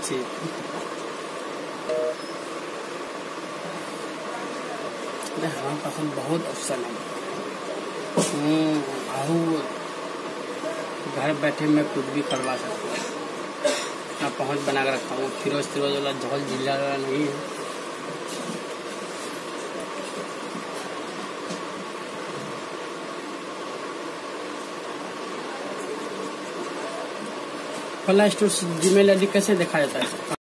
चीज। हमारे पास बहुत ऑप्शन है। घर बैठे मैं कुछ भी करवा सकता हूँ। अपना पहुँच बना कर रखा हूँ। फिरोज वाला झोल जिला वाला नहीं है। फला स्टोर जीमेल आईडी कैसे देखा जाता है?